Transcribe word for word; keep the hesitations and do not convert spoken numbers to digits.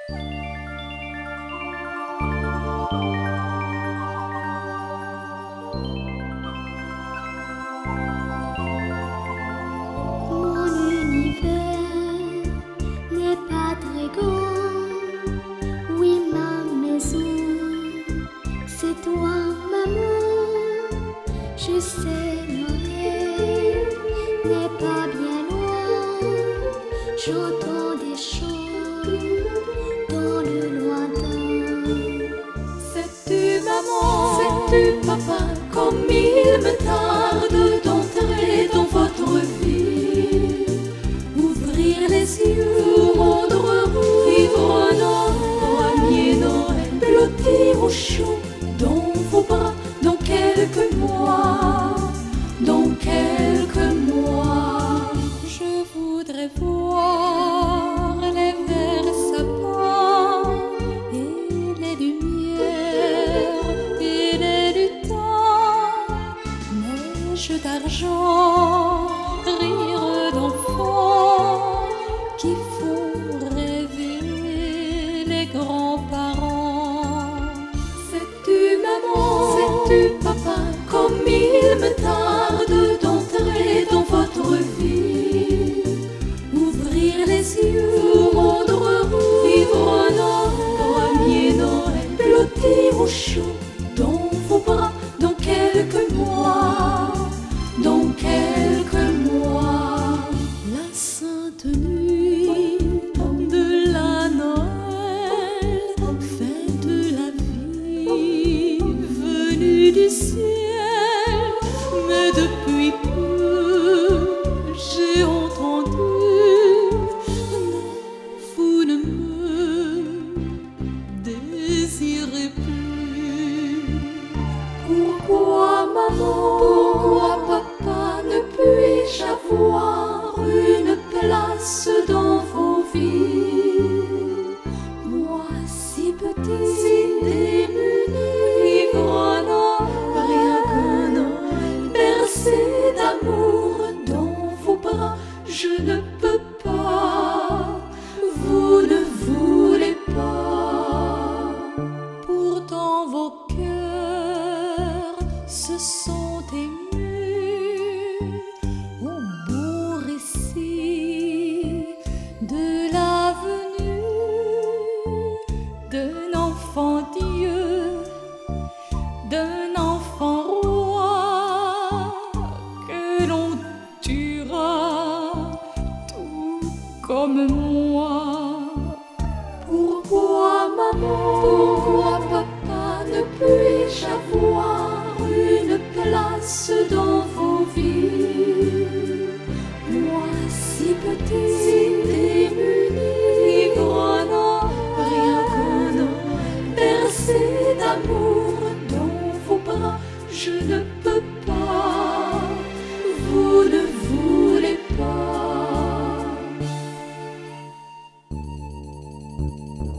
Je sais, Noël n'est pas bien loin. J'entends des chants dans le lointain. Sais-tu, maman, sais-tu, papa, comme il me tarde d'entrer dans votre vie, ouvrir les yeux, rendre heureux, vivre Noël, premier Noël, blottir au chaud dans vos bras. Dans quelques mois, dans quelques mois, je voudrais voir les verts sapins et les lumières et les lutins, neige d'argent, rire d'enfants qui font rêver les grands-parents. Sais-tu, maman, sais-tu, papa, comme il me tarde d'entrer dans votre vie, ouvrir les yeux, rendre heureux, vivre Noël, premier Noël, blottir au chaud dans vos bras. Dans quelques mois, dans quelques mois, la sainte nuit de la Noël, fête de la vie venue du ciel. Mais depuis peu j'ai entendu, vous ne me désirez plus. Pourquoi, maman, pourquoi, papa, ne puis-je avoir une place dans vos vies? Moi, si petit, si démuni, vivre Noël, rien qu'un Noël, bercé d'amour dans vos bras, je ne peux pas, vous ne voulez pas. Pourtant vos cœurs se sont émus au beau récit de la venue d'un enfant Dieu, d'un enfant roi que l'on tuera tout comme moi. Pourquoi, maman, pourquoi, papa, ne puis-je avoir une place dans vos vies? Moi, si petit, si démuni, vivre Noël, rien qu'un Noël, bercé d'amour dans vos bras, je ne peux pas, vous ne voulez pas.